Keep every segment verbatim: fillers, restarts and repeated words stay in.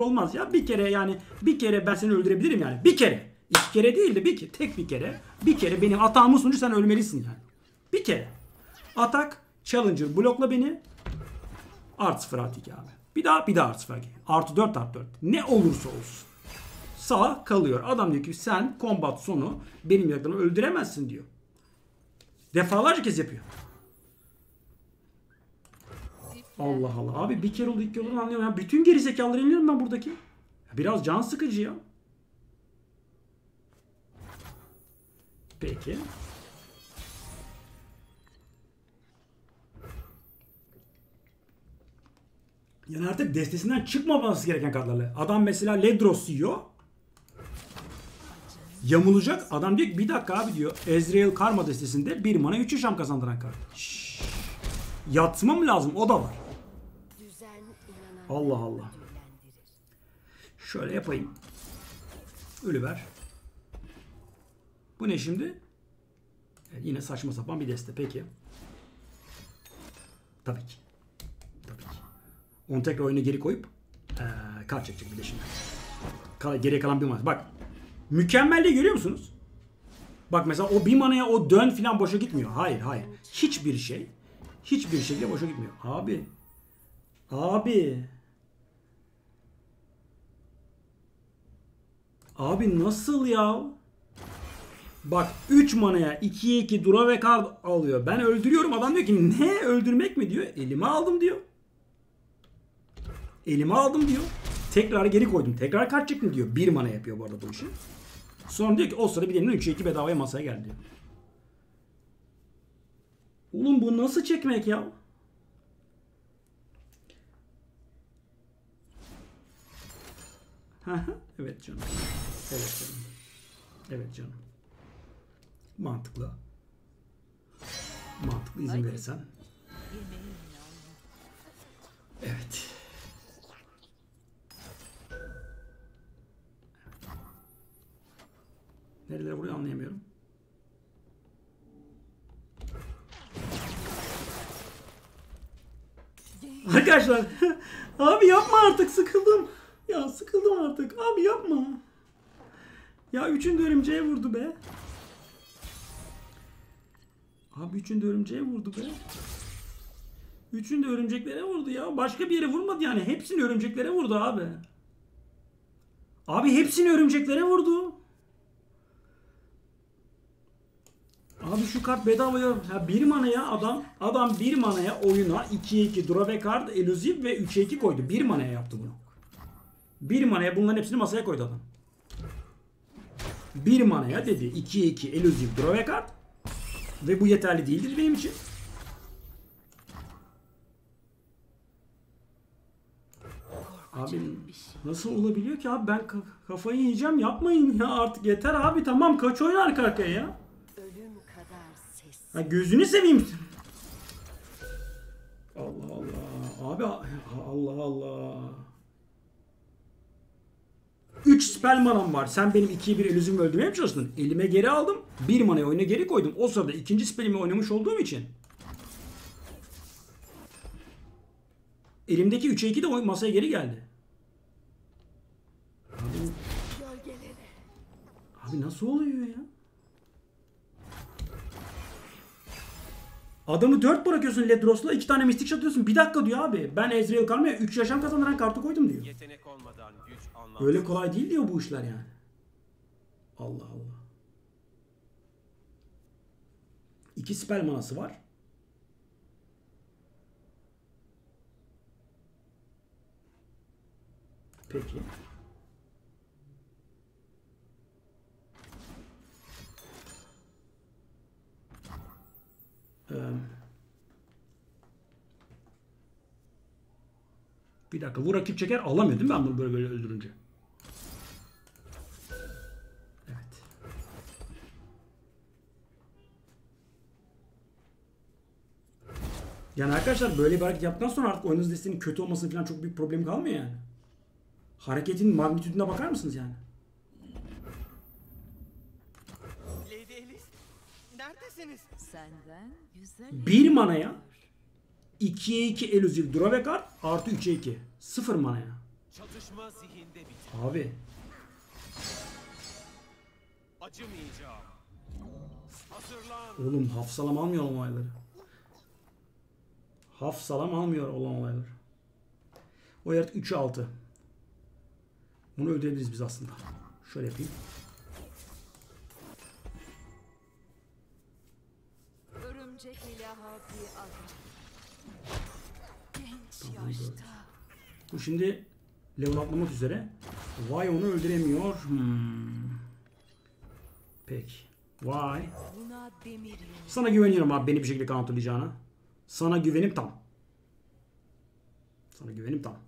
olmaz ya. Bir kere yani bir kere ben seni öldürebilirim yani. Bir kere. İki kere değil de bir kere. Tek bir kere. Bir kere benim atağımın sonucu sen ölmelisin yani. Bir kere. Atak. Challenger blokla beni. Artı sıfır artı iki abi. Bir daha bir daha artı sıfır. Artı dört artı dört. Ne olursa olsun. Sağ kalıyor. Adam diyor ki sen combat sonu benim yakınımı öldüremezsin diyor. Defalarca kez yapıyor. Allah Allah. Abi bir kere oldu iki kere oldu anlıyorum. Ya bütün gerizekalıları inliyorum ben buradaki. Biraz can sıkıcı ya. Peki. Yani artık destesinden çıkmaması gereken kartlarla. Adam mesela Ledros yiyor. Yamulacak. Adam diyor ki bir dakika abi diyor. Ezreal Karma destesinde bir mana üç yaşam kazandıran kart. Şşş. Yatmam lazım. O da var. Allah Allah. Şöyle yapayım. Ölüver. Bu ne şimdi? Evet, yine saçma sapan bir deste. Peki. Tabii ki. Tabii ki. Onu tekrar oyuna geri koyup ee, kart çekecek bir de şimdi. Kal geriye kalan bir mana. Bak. Mükemmelliği görüyor musunuz? Bak mesela o bir manaya o dön filan boşa gitmiyor. Hayır hayır. Hiçbir şey. Hiçbir şekilde boşa gitmiyor. Abi. Abi. Abi nasıl ya? Bak üç manaya ikiye iki dura ve kart alıyor. Ben öldürüyorum. Adam diyor ki ne öldürmek mi diyor. Elime aldım diyor. Elime aldım diyor. Tekrar geri koydum. Tekrar kart çektim diyor. Bir mana yapıyor bu arada bu işi. Sonra diyor ki o sırada bir elinden üçe iki bedavaya masaya geldi diyor. Oğlum bu nasıl çekmek ya? Evet canım. Evet canım. Evet canım. Mantıklı. Mantıklı izin verirsen. Evet. Nerelere vuruyor anlayamıyorum. Arkadaşlar abi yapma artık sıkıldım. Ya sıkıldım artık. Abi yapma. Ya üçüncü örümceğe vurdu be. Abi üçüncü örümceğe vurdu be. Üçüncü örümceklere vurdu ya. Başka bir yere vurmadı yani. Hepsini örümceklere vurdu abi. Abi hepsini örümceklere vurdu. Abi şu kart bedavaya ya bir manaya adam adam bir manaya oyuna ikiye iki dura ve kart eluziv ve üçe iki koydu. bir manaya yaptı bunu. bir manaya bunların hepsini masaya koydu adam. bir manaya dedi ikiye iki eluziv dura ve kart ve bu yeterli değildir benim için. Abi nasıl olabiliyor ki abi ben kafayı yiyeceğim yapmayın ya artık yeter abi tamam kaç oyun arka arkaya ya. Ha, gözünü seveyim. Allah Allah. Abi Allah Allah. üç spell manam var. Sen benim ikiye bir elüzümü öldürmeye mi çalıştın? Elime geri aldım. bir manayı oyuna geri koydum. O sırada ikinci spellimi oynamış olduğum için. Elimdeki üçe iki de masaya geri geldi. Abi, abi nasıl oluyor ya? Adamı dört bırakıyorsun Ledros'la iki tane mistik atıyorsun. Bir dakika diyor abi. Ben Ezreal Karma'ya üç yaşam kazandıran kartı koydum diyor. Yetenek olmadan güç anlamsız. Öyle kolay değil diyor bu işler yani. Allah Allah. İki spell manası var. Peki. Ee, bir dakika. Bu rakip çeker alamıyor değil mi ben bunu böyle böyle öldürünce? Evet. Yani arkadaşlar böyle bir hareket yaptıktan sonra artık oynadığınız desteğinin kötü olmasının falan çok büyük problem kalmıyor yani. Hareketin magnitüdüne bakar mısınız yani? Lady Alice, neredesiniz? Senden güzel. bir manaya ikiye iki eluziv dura ve kart artı üçe iki. sıfır manaya. Çatışma zihinde biter. Abi. Acımayacağım. Hazırlan. Oğlum hafsalam almıyor olayları. Hafsalam almıyor olan olayları. O yaratık üçe altı. Bunu öldürebiliriz biz aslında. Şöyle yapayım. Örümcek ile harbi adam. Genç Tamam, yaşta. Bu şimdi level atlamak üzere. Vay onu öldüremiyor. Hmm. Peki. Vay. Buna demir yumruk. Sana güveniyorum abi beni bir şekilde counterlayacağına. Sana güvenim tam. Sana güvenim tam.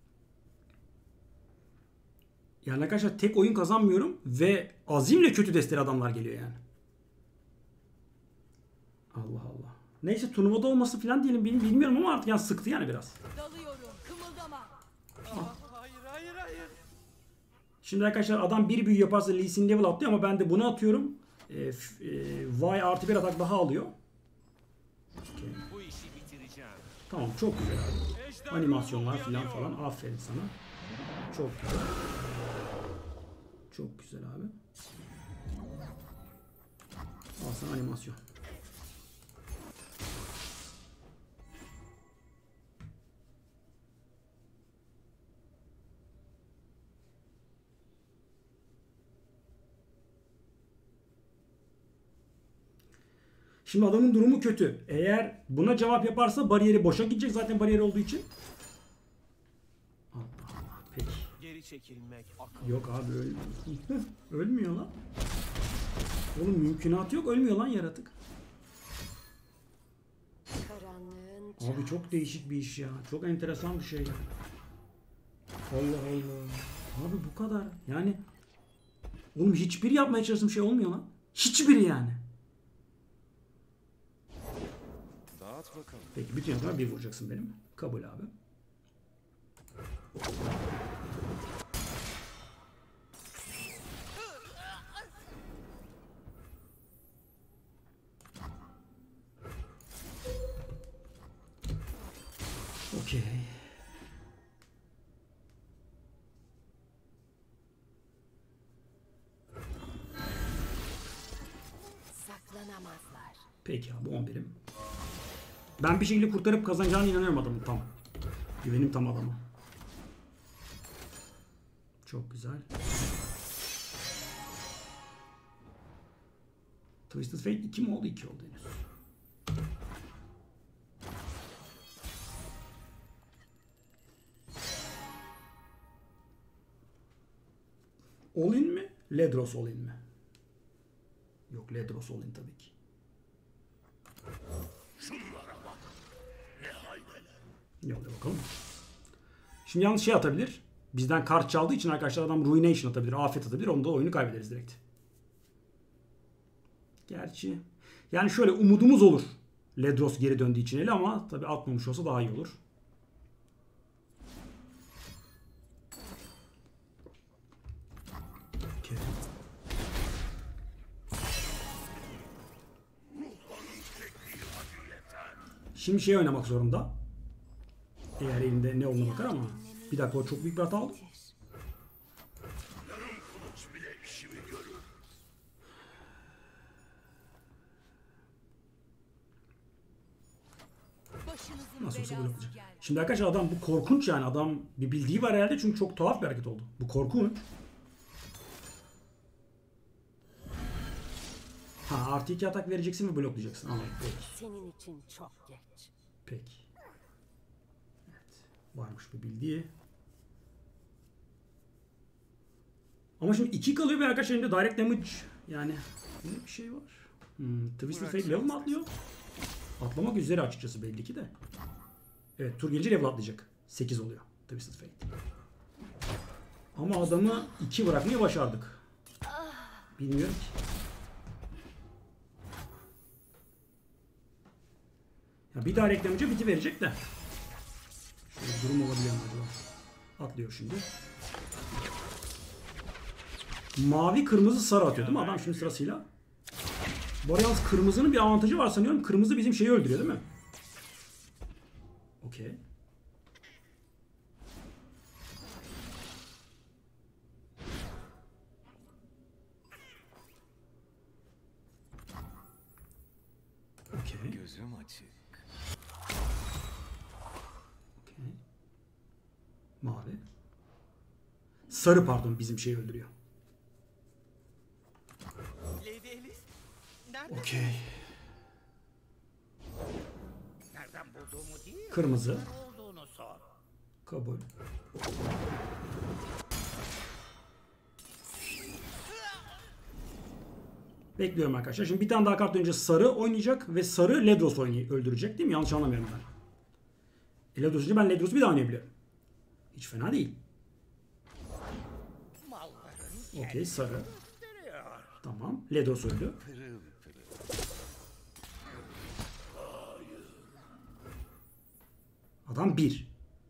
Yani arkadaşlar tek oyun kazanmıyorum ve azimle kötü desteli adamlar geliyor yani. Allah Allah. Neyse turnuvada olması falan diyelim bilmiyorum ama artık yani sıktı yani biraz. Dalıyorum. Kımıldama. Aa, hayır hayır hayır. Şimdi arkadaşlar adam bir büyü yaparsa Lee Sin level atlıyor ama ben de bunu atıyorum. E, f- e, Y artı bir atak daha alıyor. Okay. Bu işi bitireceğim. Tamam çok güzel abi. Ejder Animasyonlar ruhu falan uyanıyor. falan. Aferin sana. Çok güzel. Çok güzel abi. Al sana animasyon. Şimdi adamın durumu kötü. Eğer buna cevap yaparsa bariyeri boşa gidecek zaten bariyer olduğu için. Allah Allah. Peki. Geri çekilmek akıl. Yok abi ölmüyor. Ölmüyor lan. Oğlum mümkünatı yok. Ölmüyor lan yaratık. Karanlığın Abi çok değişik bir iş ya. Çok enteresan bir şey ya. Allah Allah. Abi bu kadar. Yani oğlum hiçbir yapmaya çalıştığım şey olmuyor lan. Hiçbiri yani. Dağıt bakalım. Peki bütün yapılar bir vuracaksın benim. Kabul abi. Okey. saklanamazlar. Peki abi on birim. Ben bir şekilde kurtarıp kazanacağına inanıyorum adamın tam. Güvenim tam adama. Çok güzel. Twisted Fate iki mi oldu? iki oldu henüz. All in mi? Ledros all in mi? Yok Ledros all in tabii ki. Yolla bakalım. Şimdi yalnız şey atabilir. Bizden kart çaldığı için arkadaşlar adam Ruination atabilir. Afet atabilir. Onda oyunu kaybederiz direkt. Gerçi. Yani şöyle umudumuz olur. Ledros geri döndüğü için eli ama tabii atmamış olsa daha iyi olur. Okay. Şimdi şey oynamak zorunda. Eğer elinde ne olduğuna bakar ama. Bir dakika o çok büyük bir hata oldu. Başınızın Nasıl olsa belası bloklayacak. geldi. Şimdi arkadaşlar adam bu korkunç yani. Adam bir bildiği var herhalde çünkü çok tuhaf bir hareket oldu. Bu korkunç. Ha artı iki atak vereceksin ve bloklayacaksın. Anladım. Peki. Senin için çok geç. Peki. Evet. Varmış bir bildiği. Ama şimdi iki kalıyor ve arkadaşlar elinde direct damage. Yani böyle bir şey var. Hmm, Twisted Fate level mi atlıyor? Atlamak üzere açıkçası belli ki de. Evet tur gelince level atlayacak. sekiz oluyor Twisted Fate. Ama adamı iki bırakmayı başardık. Bilmiyorum ki. Ya bir daha reklamcı biti verecek de. Şöyle durum olabiliyor mu acaba? Atlıyor şimdi. Mavi kırmızı sarı atıyor değil mi? Adam şimdi sırasıyla. Bu arada yalnız kırmızının bir avantajı var sanıyorum. Kırmızı bizim şeyi öldürüyor değil mi? Okey. Okey. Gözüm açık. Okey. Mavi. Sarı pardon bizim şeyi öldürüyor. Lady Alice. Nerede? Okey. Nereden bulduğumu değil, Kırmızı. ne olduğunu sor. Kabul. Bekliyorum arkadaşlar. Şimdi bir tane daha kart önce sarı oynayacak ve sarı Ledros oynay öldürecek değil mi? Yanlış anlamıyorum ben. E, Ledros önce ben Ledros'u bir daha oynayabiliyorum. Hiç fena değil. Malların Okey sarı. gösteriyor. Tamam. Ledros öldü. Pırıl pırıl. Adam bir.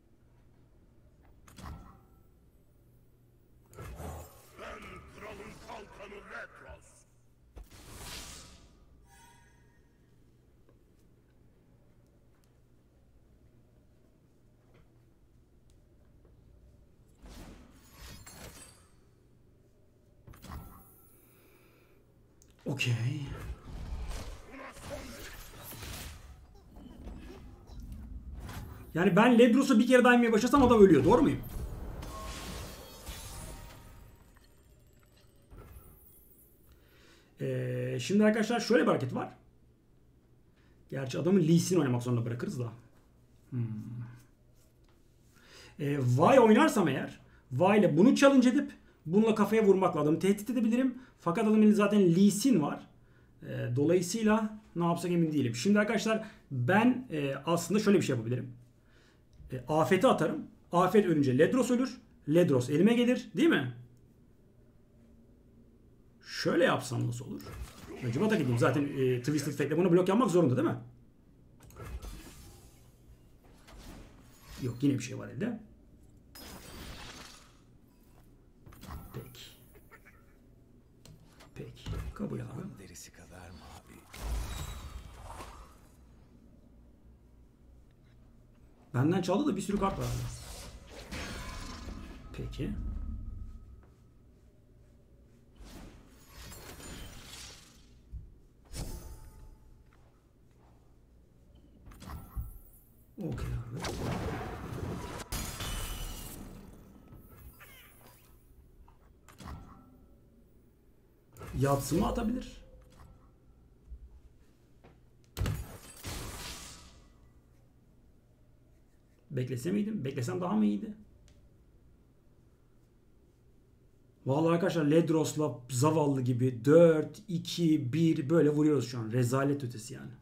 Okey. Yani ben Ledros'u bir kere daimeye başlasam adam ölüyor. Doğru muyum? Ee, şimdi arkadaşlar şöyle bir hareket var. Gerçi adamı Lee Sin oynamak zorunda bırakırız da. Hmm. Ee, Vi oynarsam eğer Vi ile bunu challenge edip bununla kafaya vurmakla adamı tehdit edebilirim. Fakat adamın elinde zaten Lee Sin var. Ee, dolayısıyla ne yapsak emin değilim. Şimdi arkadaşlar ben e, aslında şöyle bir şey yapabilirim. E, afeti atarım. Afet ölünce Ledros ölür. Ledros elime gelir. Değil mi? Şöyle yapsam nasıl olur? Önce atak edeyim. Zaten e, Twisted Fate'le bunu blok yapmak zorunda değil mi? Yok yine bir şey var elde. Peki. Peki. Kabul abi. Derisi kadar mavi. Benden çaldı da bir sürü kart var abi. Peki. Okey abi. Yatsı mı atabilir? Beklese miydim? Beklesem daha mı iyiydi? Vallahi arkadaşlar Ledros'la zavallı gibi dört, iki, bir böyle vuruyoruz şu an. Rezalet ötesi yani.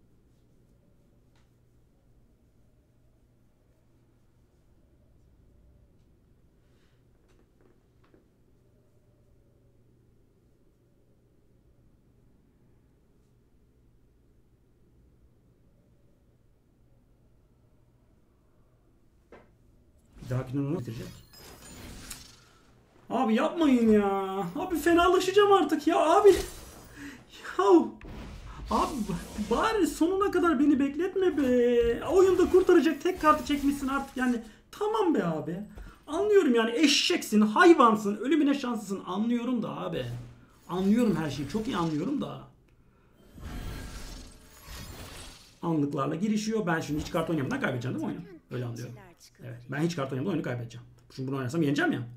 Bir dahakine onu bitirecek. Abi yapmayın ya. Abi fenalaşacağım artık ya abi. Ya. Abi bari sonuna kadar beni bekletme be. Oyunda kurtaracak tek kartı çekmişsin artık yani. Tamam be abi. Anlıyorum yani eşeksin, hayvansın, ölümüne şanslısın. Anlıyorum da abi. Anlıyorum her şeyi. Çok iyi anlıyorum da. Anlıklarla girişiyor. Ben şimdi hiç kart oynayamadan kaybedeceğim değil mi oyunu? Öyle anlıyorum. Evet. Ben hiç kart oynayamadan oyunu kaybedeceğim. Şimdi bunu oynasam yeneceğim ya.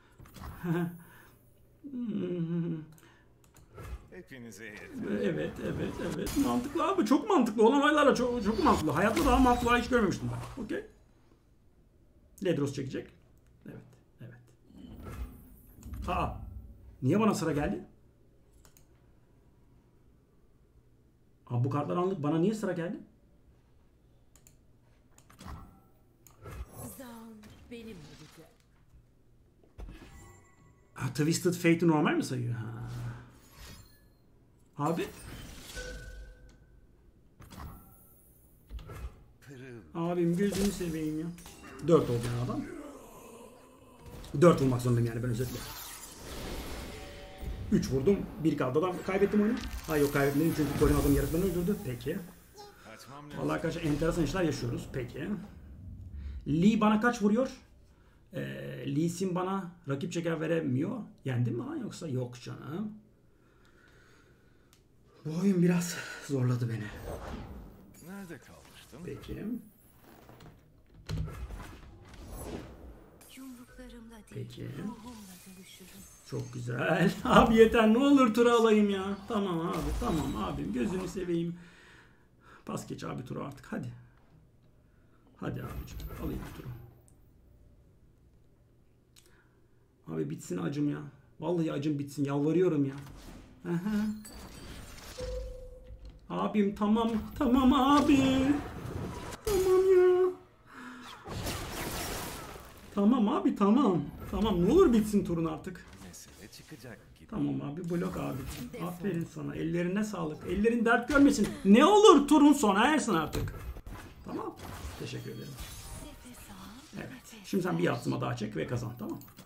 Hepinize yeter. Evet, evet, evet. Mantıklı abi. Çok mantıklı. Olan olaylarla çok, çok mantıklı. Hayatta daha mantıklı hiç görmemiştim ben. Okey. Ledros çekecek. Evet, evet. Aa. Niye bana sıra geldi? Abi bu kartlar anlık. Bana niye sıra geldi? Zaun benim olacak. Ha, Twisted Fate'i normal mi sayıyor? Ha. Abi. Pırıl. Abim gözünü seveyim ya. dört oldu yani adam. dört vurmak zorundayım yani ben özetle. üç vurdum. bir kaldı adam. Kaybettim oyunu. Hayır yok kaybetmedim çünkü Corin adamı yaratıklarını öldürdü. Peki. Kaçmam lazım. Vallahi arkadaşlar enteresan işler yaşıyoruz. Peki. Lee bana kaç vuruyor? Ee, Lee Sin bana rakip çeker veremiyor. Yendim mi lan yoksa? Yok canım. Bu oyun biraz zorladı beni. Nerede kalmıştım? Peki. Yumruklarımla değil, Peki. ruhumla dövüşürüm. Çok güzel. Abi yeter, ne olur tura alayım ya. Tamam abi, tamam abim, gözünü seveyim. Pas geç abi turu artık, hadi. Hadi abicim, alayım turu. Abi bitsin acım ya. Vallahi acım bitsin, yalvarıyorum ya. Aha. Abim tamam, tamam abi. Tamam ya. Tamam abi, tamam. Tamam, ne olur bitsin turun artık. Mesele çıkacak gibi. Tamam abi, blok abi. Aferin sana, ellerine sağlık. Ellerin dert görmesin. Ne olur turun sona ersin artık. Tamam. Teşekkür ederim. Nefes al, Evet. nefes Şimdi sen bir ver. yatsıma daha çek ve kazan, tamam mı?